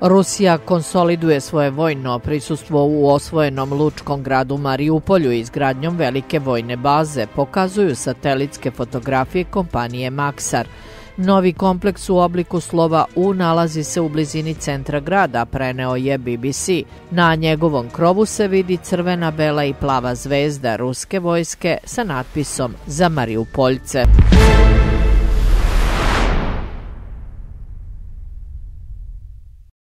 Rusija konsoliduje svoje vojno prisustvo u osvojenom lučkom gradu Mariupolju izgradnjom velike vojne baze, pokazuju satelitske fotografije kompanije Maxar. Novi kompleks u obliku slova U nalazi se u blizini centra grada, preneo je BBC. Na njegovom krovu se vidi crvena, bela i plava zvezda ruske vojske sa natpisom za Mariupoljce.